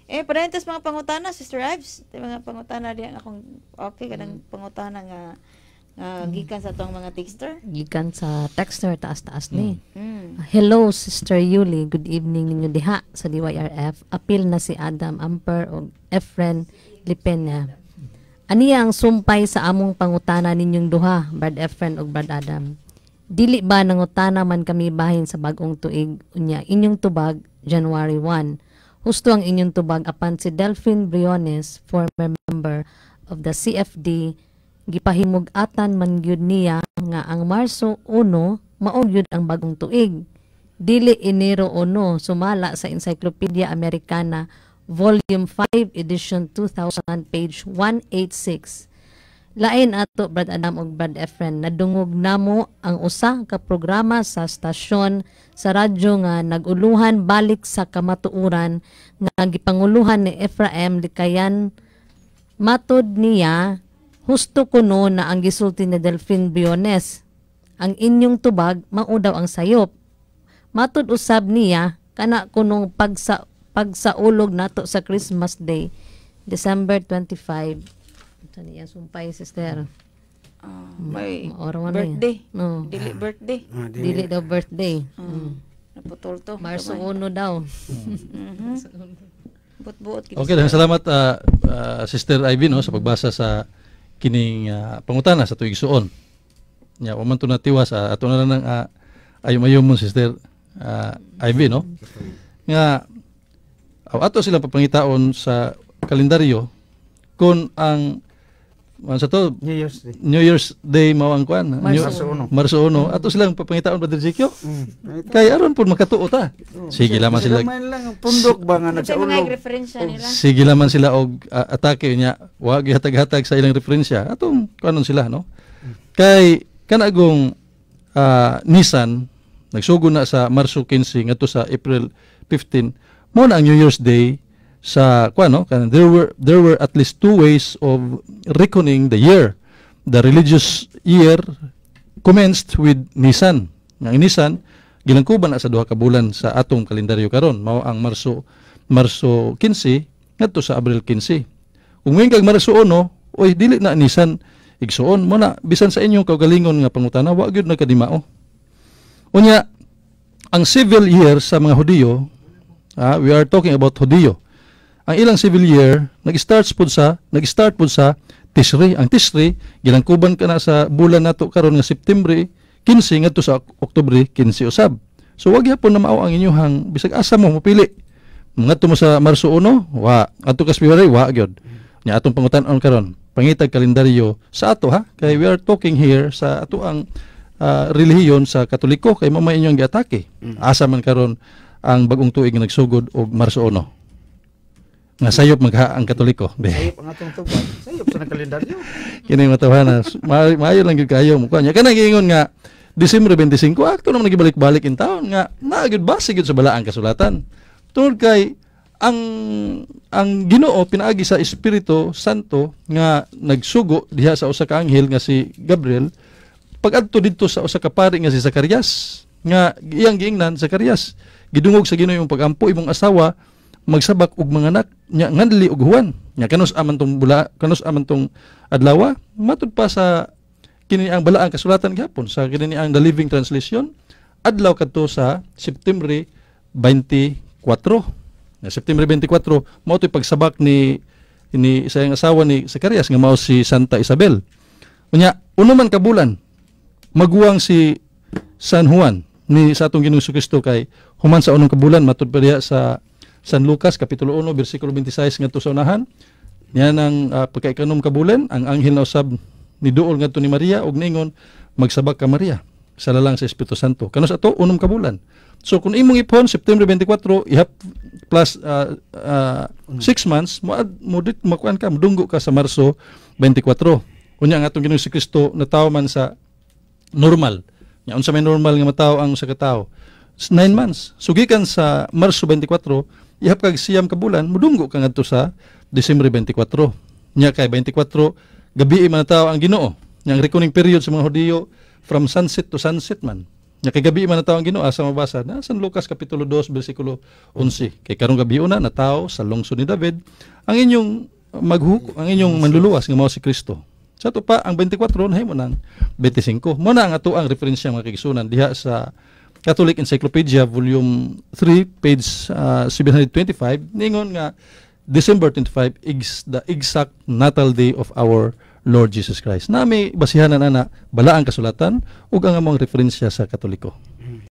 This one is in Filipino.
Parentes mga pangutana, Sister Ives. Mga pangutana diyan akong okay kanang pangutana nga gikan sa tong mga texter. Gikan sa texter taas-taas ni. Hello Sister Yuli, good evening ninyo diha sa DYRF. Apil na si Adam Amper o Efren Lipenya. Aniya ang sumpay sa among pangutana ninyong duha, Brad Efren ug Brad Adam. Dili ba nangutana man kami bahin sa bag-ong tuig unya inyong tubag January 1. Husto ang inyong tubag apan si Delphine Briones, former member of the CFD, gipahimug-atan man gyud niya nga ang Marso 1 mao gyud ang bagong tuig. Dili Enero 1 sumala sa Encyclopedia Americana Volume 5 Edition 2000 page 186. Lain ato Brad Adam ug Brad Efren, nadungog namo ang usa ka programa sa stasyon sa radyo nga naguluhan balik sa kamatuoran nga gipanguluhan ni DYRF-AM Likayan. Matod niya, husto kuno na ang gisulti ni Delphine Briones. Ang inyong tubag mao daw ang sayop. Matod usab niya kana kunong pagsaulog nato sa Christmas Day, December 25. Ito niya sumpay, sister. May birthday. No. Dili birthday. Dili daw birthday. Naputol to. Marso 1 daw. Buot-buot. Okay, salamat Sister Ivy no, sa pagbasa sa kining pangutana sa tuig suon. Nya wa man to natiwas ato na lang ayom-ayom mo Sister Ivy no. Nga ato silang papangitaon sa kalendaryo kung ang sa to New Year's Day mao ang kuan Marso 1 ato silang papangitaon Brother Zikyo kay aron pud makatuo ta sige laman sila lang pundok ba nga nagsaulog sige laman sila og atake nya wa gihatag-hatag sa ilang referensya atong kuanon sila no kay kanagong Nissan nagsugo na sa Marso 15 ngadto sa April 15 mo na ang New Year's Day sa kuano kan there were at least two ways of reckoning the year. The religious year commenced with Nisan. Ang Nisan gilangkuban na sa duha ka bulan sa atong kalendaryo karon mao ang Marso 15 ngadto sa Abril 15. Kung kag Marso 1 oy dili na Nisan igsuon mo na bisan sa inyong kaugalingon nga pangutana wa gyud nagkadimao. Unya ang civil year sa mga Hudiyo we are talking about Hudiyo. Ang ilang civil year nag-start pud sa Tishrei. Ang Tishrei gilangkuban kana sa bulan nato karon nga September 15 ngadto sa Oktubre 15 usab. So wag gyapon na mao ang inyong bisag asa mo mopili. Ngadto mo sa Marso 1, wa. Adto ka sa February, wa gyud. Nya atong pangutan-on karon, pangitag kalendaryo sa ato ha. Kay we are talking here sa ato ang relihiyon sa Katoliko kay mao may inyong giatake. Asa man karon ang bagong tuig nga nagsugod og Marso 1. Nga sayop magha ang Katoliko. Sayop ang atong tubag. Sayop sa kalendaryo. Kini matawhan maayo lang gyud kayo mo kanya. Kana giingon nga Disyembre 25 akto naman nagibalik-balik in taon nga naagid base gyud sa balaang kasulatan. Tungod kay ang Ginoo pinaagi sa Espiritu Santo nga nagsugo diha sa usa ka anghel nga si Gabriel pag-adto didto sa usa ka pari nga si Zacarias nga iyang giingnan Zacarias gidungog sa Ginoo imong pagampo imong asawa magsabak og mga anak nya nganli og huwan nya kanus aman tong adlaw matud pa sa kini ang balaang kasulatan gihapon sa kini ang The Living Translation adlaw kadto sa September 24 na September 24 mao toy pagsabak ni sa iyang asawa ni Zacarias nga mao si Santa Isabel unya uno man ka bulan maguwang si San Juan ni sa atong Ginoong Kristo kay human sa unong ka bulan matud pa diha sa San Lucas kapitulo 1 bersikulo 26 ngadto sa unahan niya nang pagkaikanom ka bulan ang anghel na usab ni duol ngadto ni Maria ug ningon magsabak ka Maria sa lalang sa Espiritu Santo kanos ato unom ka bulan. So kung imong ipon September 24 ihap plus 6 months mo dit makuan ka mudunggo ka sa Marso 24. Unya ang atong Ginoong Kristo natawo man sa normal. Nya unsa may normal nga matawo ang sa katao? 9 months. Sugikan sa Marso 24 ihap kag siyam ka bulan mudunggo ka ngadto sa Disyembre 24. Nya kay 24 gabi man tawo ang Ginoo. Nya ang reckoning period sa mga Hudiyo from sunset to sunset man. Nya kay gabi man nataw ang Ginoo asa mabasa na San Lucas kapitulo 2 bersikulo 11. Kay karong gabi una nataw sa lungsod ni David ang inyong ang inyong manluluwas nga mao si Kristo. Sa to pa ang 24 nahimo nang 25. Mo na ang ato ang referensya mga kaigsunan diha sa Catholic Encyclopedia volume 3 page 725 ningon nga December 25 is the exact natal day of our Lord Jesus Christ. Na may basihanan ana balaang kasulatan ug ang among referensya sa Katoliko.